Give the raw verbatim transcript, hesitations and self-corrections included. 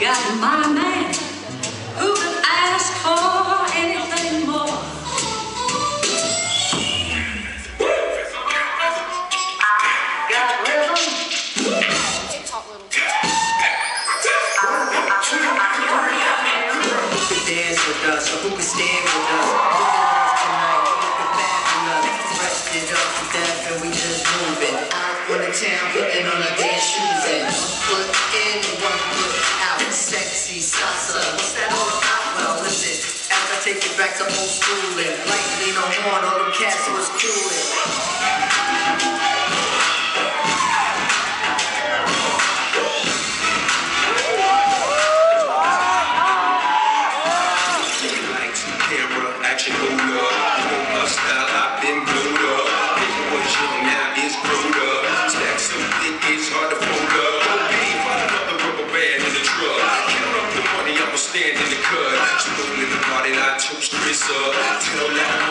got my man. Who could ask for anything more? Got rhythm. Who could dance with us, or who could stand with us? Look at us tonight, look at fabulous. Dressed it up to death and we just moving. Out on the town, putting on our dance shoes and foot in, one foot out. Sexy salsa, what's that all about? Well, listen, as I take it back to old school and lightning on horn, all them cats was coolin'. Action hold up, you know my style, I've been blowed up. Nigga was young, now it's grown up. Stack so thick, it's hard to fold up. Go pay for another rubber band in the truck. Count up the money, I'ma stand in the cut. Strolling the party, I toast Chris up. Tell that